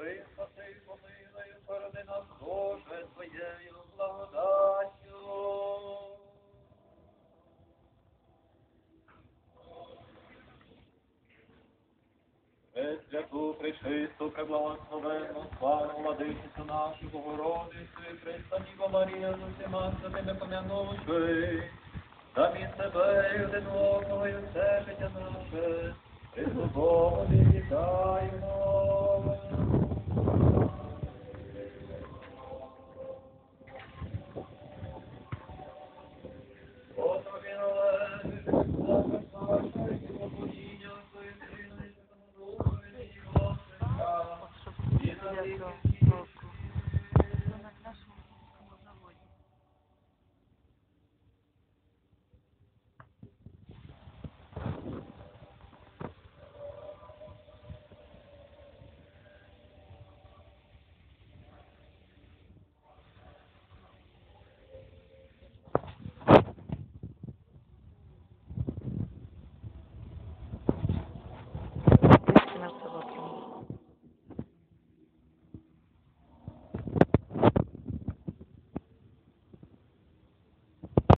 Боже, спаси і помилуй, охорони нас, Боже, Твоєю благодаттю. Пресвяту, пречисту, преблагословенну, славну владичицю нашу, Богородицю і Христаніва Марія, з усіма святими помянувши, самі себе і один одного, і все життя наше, Христу Богові вітаємо. Господи, належить, слава наша, і поклоніння, Твоє Сину, і Святому Духові, і Господи, і на віки